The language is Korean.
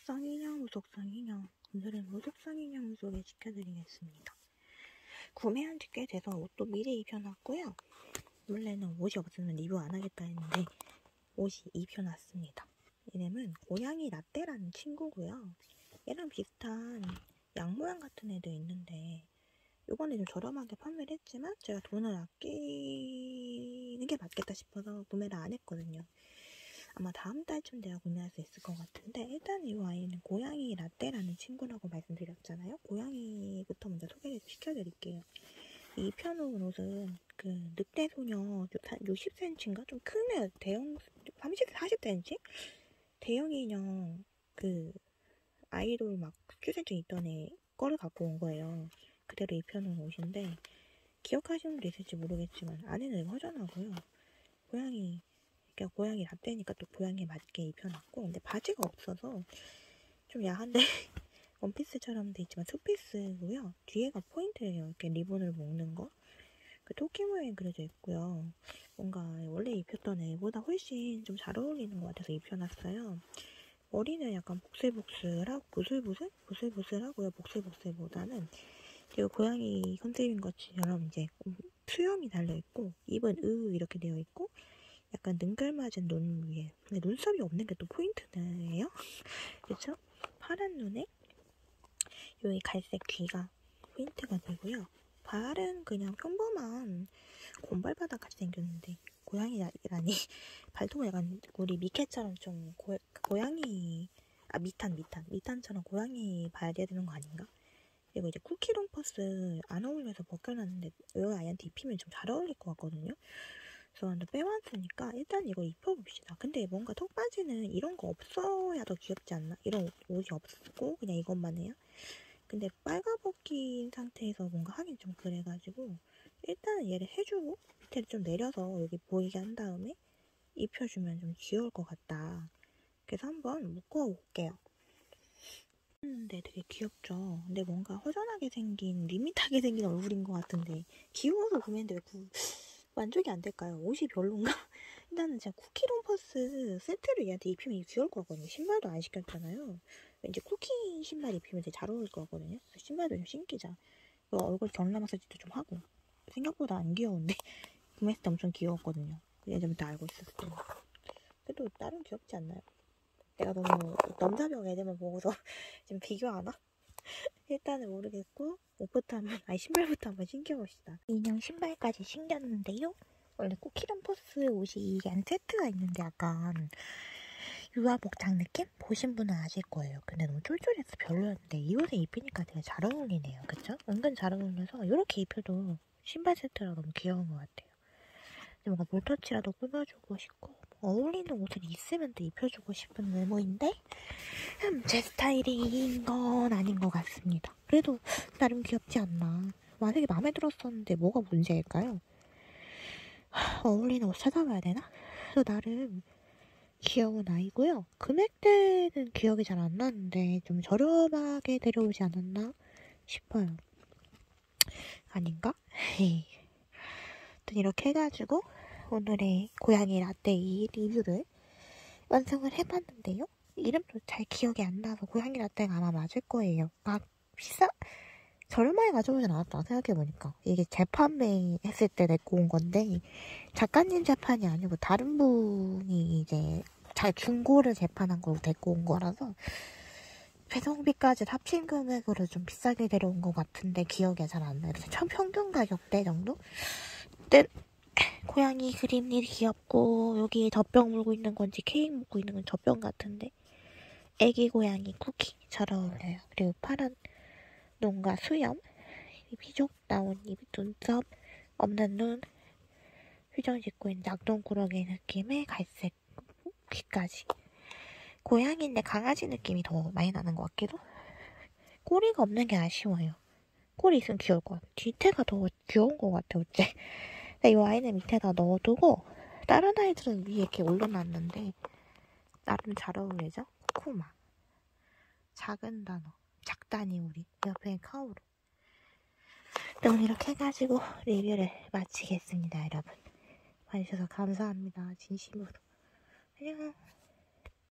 무속성 인형, 무속성 인형. 오늘은 무속성 인형 소개시켜드리겠습니다. 구매한 지 꽤 돼서 옷도 미리 입혀놨고요. 원래는 옷이 없으면 리뷰 안 하겠다 했는데 옷이 입혀놨습니다. 이름은 고양이 라떼라는 친구고요. 얘랑 비슷한 양 모양 같은 애도 있는데 요번에 좀 저렴하게 판매를 했지만 제가 돈을 아끼는 게 맞겠다 싶어서 구매를 안 했거든요. 아마 다음 달쯤 돼야 구매할 수 있을 것 같은데, 일단 이 아이는 고양이 라떼라는 친구라고 말씀드렸잖아요. 고양이부터 먼저 소개를 시켜드릴게요. 이 입혀놓은 옷은 그 늑대소녀 60cm인가? 좀 크네요. 대형 40cm? 대형 인형 그 아이돌 막 출연증 있던 애 거를 갖고 온 거예요. 그대로 입혀놓은 옷인데 기억하시는 분도 있을지 모르겠지만 안에는 허전하고요. 고양이 라떼니까 또 고양이에 맞게 입혀놨고, 근데 바지가 없어서 좀 야한데 원피스처럼 돼 있지만 투피스고요. 뒤에가 포인트예요. 이렇게 리본을 묶는 거. 그 토끼 모양이 그려져 있고요. 뭔가 원래 입혔던 애보다 훨씬 좀 잘 어울리는 것 같아서 입혀놨어요. 머리는 약간 보슬보슬하고요. 복슬복슬보다는 그리고 고양이 컨셉인 것처럼 이제 수염이 달려있고, 입은 이렇게 되어 있고, 약간 능글맞은 눈 위에. 근데 눈썹이 없는 게 또 포인트네요. 그쵸? 파란 눈에 여기 갈색 귀가 포인트가 되고요. 발은 그냥 평범한 곰발바닥 같이 생겼는데, 고양이라니 발톱은 약간 우리 미케처럼 좀 고양이 미탄처럼 고양이 발 돼야 되는 거 아닌가? 그리고 이제 쿠키 롬퍼스 안 어울려서 벗겨놨는데 이 아이한테 입히면 좀 잘 어울릴 것 같거든요. 그래서 빼왔으니까 일단 이거 입혀봅시다. 근데 뭔가 턱바지는 이런 거 없어야 더 귀엽지 않나? 이런 옷이 없고 그냥 이것만 해요. 근데 빨가벗긴 상태에서 뭔가 하긴 좀 그래가지고 일단은 얘를 해주고 밑에를 좀 내려서 여기 보이게 한 다음에 입혀주면 좀 귀여울 것 같다. 그래서 한번 묶어볼게요. 근데 되게 귀엽죠? 근데 뭔가 허전하게 생긴, 밋밋하게 생긴 얼굴인 것 같은데 귀여워서 구매했는데 왜 만족이 안 될까요? 옷이 별론가? 일단은 제가 쿠키 롬퍼스 세트를 얘한테 입히면 귀여울 것 같거든요. 신발도 안 시켰잖아요. 왠지 쿠키 신발 입히면 되게 잘 어울릴 것 같거든요. 신발도 좀 신기자. 얼굴 경락 마사지도 좀 하고. 생각보다 안 귀여운데 구매했을 때 엄청 귀여웠거든요. 예전부터 알고 있었을 때는. 그래도 나름 귀엽지 않나요? 내가 너무 넘사벽 애들만 보고서 지금 비교하나? 일단은 모르겠고 신발부터 한번 신겨봅시다. 인형 신발까지 신겼는데요. 원래 쿠키럼퍼스 옷이 이게 한 세트가 있는데 약간 유아복장 느낌? 보신 분은 아실 거예요. 근데 너무 쫄쫄해서 별로였는데 이 옷에 입히니까 되게 잘 어울리네요. 그쵸? 은근 잘 어울려서 이렇게 입혀도 신발 세트라 너무 귀여운 것 같아요. 뭔가 볼터치라도 꾸며주고 싶고 어울리는 옷을 있으면 또 입혀주고 싶은 외모인데 제 스타일인 건 아닌 것 같습니다. 그래도 나름 귀엽지 않나. 만약에 마음에 들었었는데 뭐가 문제일까요? 어울리는 옷 찾아봐야 되나? 그래서 나름 귀여운 아이고요. 금액대는 기억이 잘 안 나는데 좀 저렴하게 데려오지 않았나 싶어요. 아닌가? 에이. 아무튼 이렇게 해가지고 오늘의 고양이 라떼 이 리뷰를 완성을 해봤는데요. 이름도 잘 기억이 안 나서 고양이 라떼가 아마 맞을 거예요. 저렴하게 가져오진 않았다 생각해보니까. 이게 재판매 했을 때 내고 온 건데 작가님 재판이 아니고 다른 분이 이제 잘 중고를 재판한 걸로 데리고 온 거라서 배송비까지 합친 금액으로 좀 비싸게 데려온 것 같은데 기억이 잘 안 나요. 그래서 평균 가격대 정도? 근데 고양이 그림이 귀엽고 여기 젖병 물고 있는 건지 케이크 먹고 있는 건 젖병 같은데 애기 고양이 쿠키 잘 어울려요. 그리고 파란 눈과 수염, 피족 나온 입, 눈썹 없는 눈, 휘정 짓고 있는 낙동꾸러기 느낌의 갈색 귀까지. 고양이인데 강아지 느낌이 더 많이 나는 것 같기도. 꼬리가 없는 게 아쉬워요. 꼬리 있으면 귀여울 것 같아요. 뒤태가 더 귀여운 것 같아요. 어째. 이 아이는 밑에다 넣어두고 다른 아이들은 위에 이렇게 올려놨는데 나름 잘 어울리죠? 코코마, 작은 단어, 작다니 우리 옆에 카오루. 오늘 이렇게 해가지고 리뷰를 마치겠습니다. 여러분 봐주셔서 감사합니다. 진심으로. 안녕.